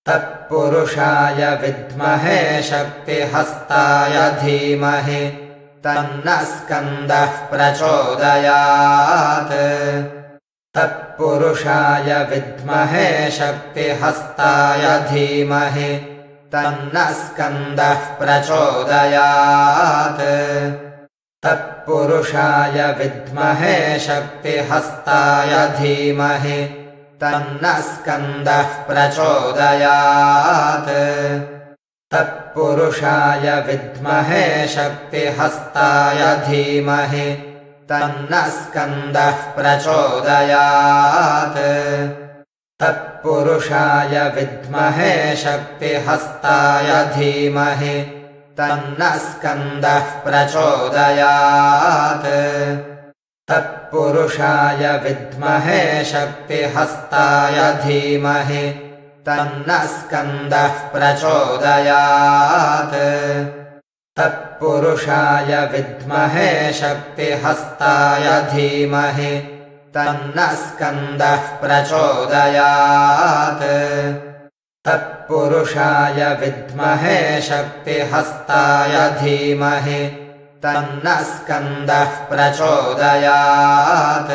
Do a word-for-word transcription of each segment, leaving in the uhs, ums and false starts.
तत्पुरुषाय विद्महे शक्तिहस्ताय धीमहि तन्नः स्कन्दः प्रचोदयात्। तत्पुरुषाय विद्महे शक्तिहस्ताय धीमहि तन्नः स्कन्दः प्रचोदयात्। तत्पुरुषाय विद्महे शक्तिहस्ताय धीमहि तन्नः स्कन्दः प्रचोदयात्। तत्पुरुषाय विद्महे शक्तिहस्ताय धीमहि तन्नः स्कन्दः प्रचोदयात्। तत्पुरुषाय विद्महे शक्तिहस्ताय धीमहि तन्नः स्कन्दः प्रचोदयात्। तत्पुरुषाय विद्महे शक्तिहस्ताय धीमहि तन्नः स्कन्दः प्रचोदयात्। तत्पुरुषाय विद्महे शक्तिहस्ताय धीमहि तन्नः स्कन्दः प्रचोदयात्। तत्पुरुषाय विद्महे शक्तिहस्ताय धीमहि तन्नः स्कन्दः प्रचोदयात्।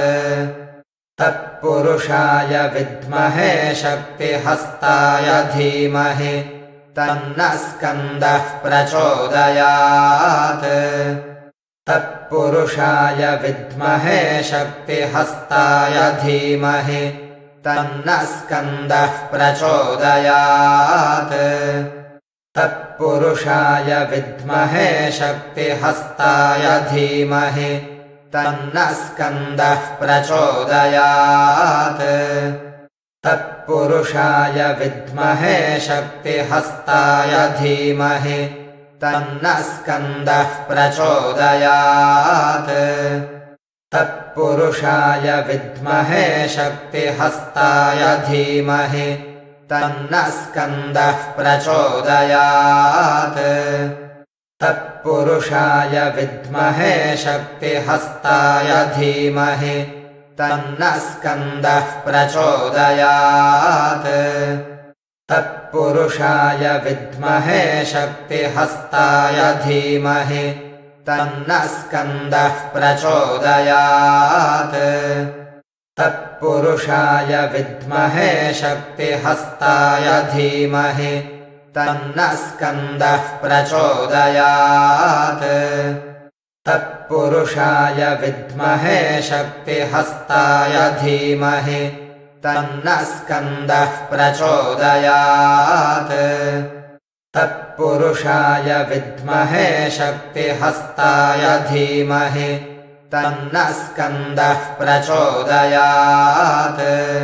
तत्पुरुषाय विद्महे शक्तिहस्ताय धीमहि तन्नः स्कन्दः प्रचोदयात्। तत्पुरुषाय विद्महे शक्तिहस्ताय धीमहि तन्नः स्कन्दः प्रचोदयात्। तत्पुरुषाय विद्महे शक्तिहस्ताय धीमहि तन्नः स्कन्दः प्रचोदयात्। तत्पुरुषाय विद्महे शक्तिहस्ताय धीमहि तन्नः स्कन्दः प्रचोदयात्। तत्पुरुषाय विद्महे शक्तिहस्ताय धीमहि तन्नः स्कन्दः प्रचोदयात्। तत्पुरुषाय विद्महे शक्तिहस्ताय धीमहि तन्नः स्कन्दः प्रचोदयात्। तत्पुरुषाय विद्महे शक्तिहस्ताय धीमहि तन्नः स्कन्दः प्रचोदयात्। तत्पुरुषाय विद्महे शक्तिहस्ताय धीमहि तन्नः स्कन्दः प्रचोदयात्। तत्पुरुषाय विद्महे शक्तिहस्ताय धीमहि तन्नः स्कन्दः प्रचोदयात्। तत्पुरुषाय विद्महे शक्तिहस्ताय धीमहि तन्नः स्कन्दः प्रचोदयात्।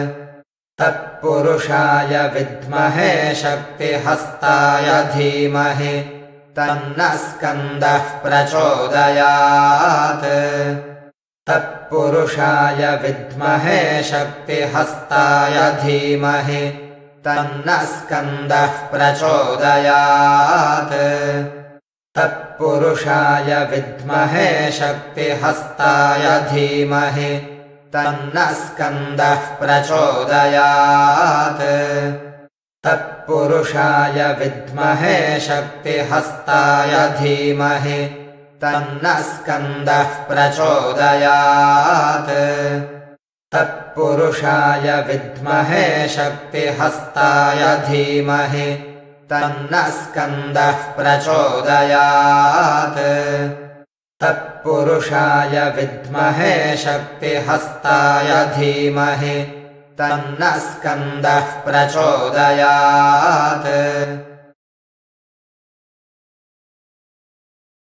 तत्पुरुषाय विद्महे शक्तिहस्ताय धीमहि तन्नः स्कन्दः प्रचोदयात्। तत्पुरुषाय विद्महे शक्तिहस्ताय धीमहि तन्नः स्कन्दः प्रचोदयात्। तत्पुरुषाय विद्महे शक्तिहस्ताय धीमहि तन्नः स्कन्दः प्रचोदयात्। तत्पुरुषाय विद्महे शक्तिहस्ताय धीमहि तन्नः स्कन्दः प्रचोदयात्। तत्पुरुषाय विद्महे शक्तिहस्ताय धीमहि तन्नः स्कन्दः प्रचोदयात्। तत्पुरुषाय विद्महे शक्तिहस्ताय धीमहि तन्नः स्कन्दः प्रचोदयात्।